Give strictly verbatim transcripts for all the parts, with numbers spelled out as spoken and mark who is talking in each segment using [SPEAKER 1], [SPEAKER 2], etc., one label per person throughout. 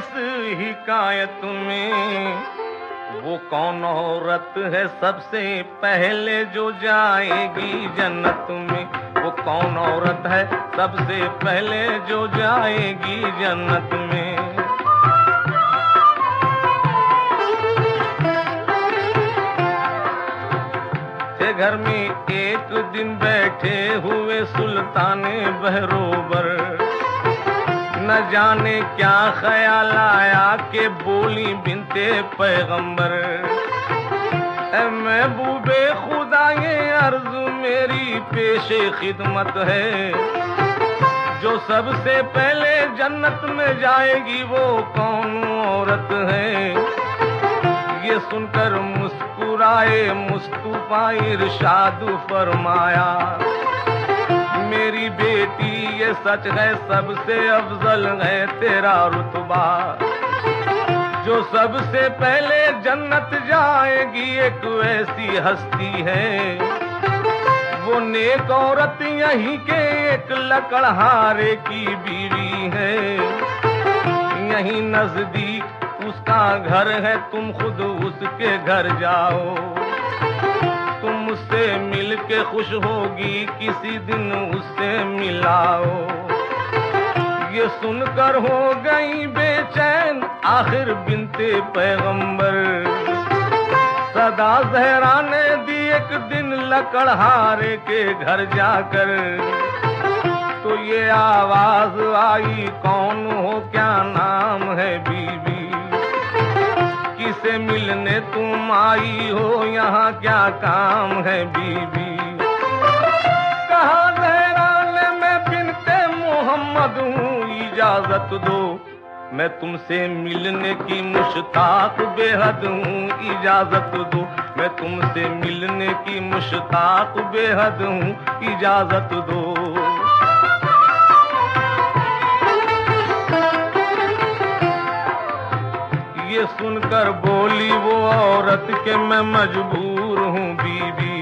[SPEAKER 1] इस हिकायत में वो कौन औरत है सबसे पहले जो जाएगी जन्नत में? वो कौन औरत है सबसे पहले जो जाएगी जन्नत में? थे घर में एक दिन बैठे हुए सुल्ताने बहरोबर, न जाने क्या ख्याल आया कि बोली बिनते पैगंबर, ऐ महबूबे खुदा ये अर्ज मेरी पेशे खिदमत है, जो सबसे पहले जन्नत में जाएगी वो कौन औरत है? ये सुनकर मुस्कुराए मुस्तफा इरशाद फरमाया, मेरी बेटी ये सच है सबसे अफजल है तेरा रुतबा, जो सबसे पहले जन्नत जाएगी एक ऐसी हस्ती है, वो नेक औरत यहीं के एक लकड़हारे की बीवी है, यहीं नजदीक उसका घर है, तुम खुद उसके घर जाओ, तुम उससे मिल के खुश होगी, किसी दिन उससे मिलाओ। ये सुनकर हो गई बेचैन आखिर बिनते पैगंबर, सदा ज़हरा ने दी एक दिन लकड़हारे के घर जाकर, तो ये आवाज आई कौन हो क्या नाम है बीबी, किसे मिलने तुम आई हो यहाँ क्या काम है बीबी? कहा ज़हरा ने मैं बिनते मोहम्मद हूँ इजाजत दो, मैं तुमसे मिलने की मुश्ताक बेहद हूँ इजाजत दो, मैं तुमसे मिलने की मुश्ताक बेहद हूँ इजाजत दो। ये सुनकर बोली वो औरत के मैं मजबूर हूँ बीबी,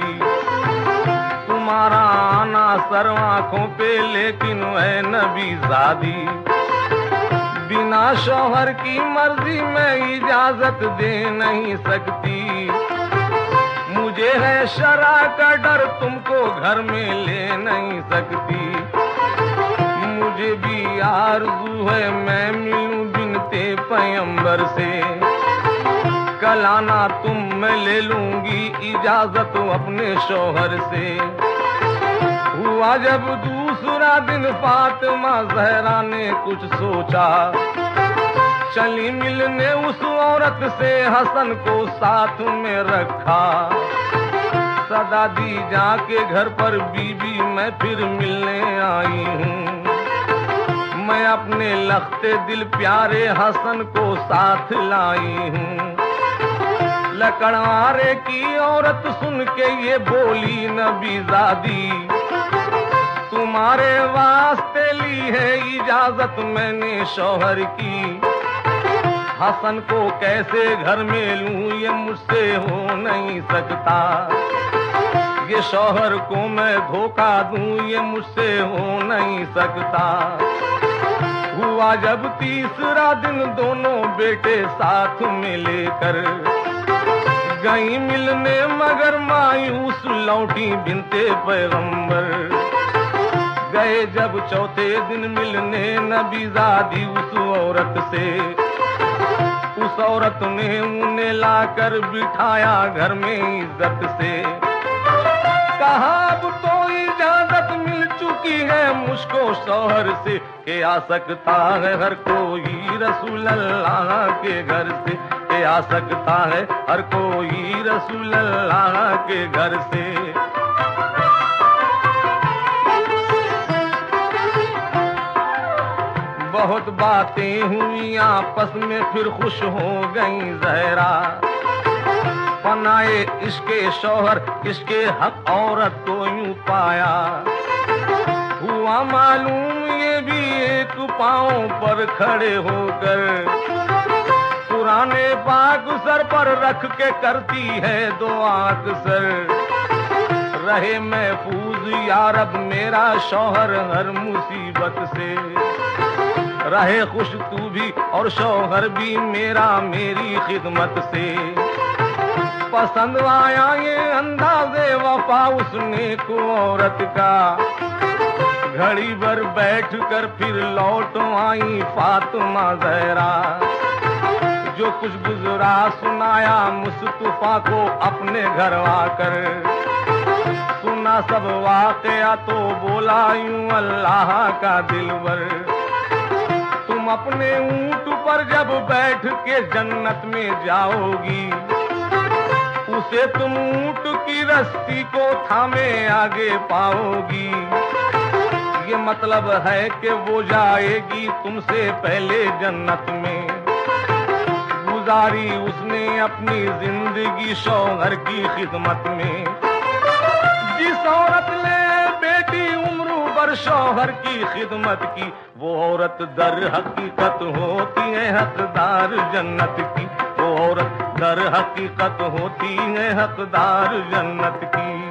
[SPEAKER 1] तुम्हारा आना सर आँखों पे लेकिन है नबी ज़ादी, बिना शौहर की मर्जी में इजाजत दे नहीं सकती, मुझे है शरा का डर तुमको घर में ले नहीं सकती, मुझे भी आरज़ू है मैं मिलूं बिनते पैगंबर से, कल आना तुम मैं ले लूंगी इजाजत अपने शौहर से। हुआ जब दूसरा दिन फातिमा ज़हरा ने कुछ सोचा, चली मिलने उस औरत से, हसन को साथ में रखा, सदा दी जाके घर पर बीबी मैं फिर मिलने आई हूँ, मैं अपने लखते दिल प्यारे हसन को साथ लाई हूँ। लकड़हारे की औरत सुन के ये बोली नबी ज़ादी, तुम्हारे वास्ते ली है इजाजत मैंने शौहर की, हसन को कैसे घर में लूं ये मुझसे हो नहीं सकता, ये शौहर को मैं धोखा दूं ये मुझसे हो नहीं सकता। हुआ जब तीसरा दिन दोनों बेटे साथ में लेकर गई मिलने, मगर मायूस लौटी बिनते पैगंबर, गए जब चौथे दिन मिलने नबी ज़ादी उस औरत से, उस औरत ने उन्हें लाकर बिठाया घर में इज्जत से, कहा अब तो इजाजत मिल चुकी है मुझको शौहर से, के आ सकता है हर कोई रसूल अल्लाह के घर से, के आ सकता है हर कोई रसूल अल्लाह के घर से। बहुत बातें हुई आपस में फिर खुश हो गई ज़हरा, पनाए इसके शौहर इसके हक औरत को यूं पाया, हुआ मालूम ये भी एक पांव पर खड़े होकर, पुराने पाक सर पर रख के करती है दुआ अक्सर, रहे महफूज या रब मेरा शौहर हर मुसीबत से। रहे खुश तू भी और शौहर भी मेरा मेरी खिदमत से। पसंद आया ये अंदाज़े वफा उसने को औरत का, घड़ी भर बैठ कर फिर लौट आई फातिमा ज़हरा। जो कुछ गुजरा सुनाया मुस्तफा को अपने घर आकर, सुना सब वाकया तो बोला यूं अल्लाह का दिलवर। तुम अपने ऊंट पर जब बैठ के जन्नत में जाओगी, उसे तुम ऊंट की रस्सी को थामे आगे पाओगी। ये मतलब है कि वो जाएगी तुमसे पहले जन्नत में। गुजारी उसने अपनी जिंदगी शौहर की खिदमत में। जिस औरत ने बेटी उम्र भर शौहर की खिदमत की, वो औरत दर हकीकत होती है हकदार जन्नत की। वो औरत दर हकीकत होती है हकदार जन्नत की।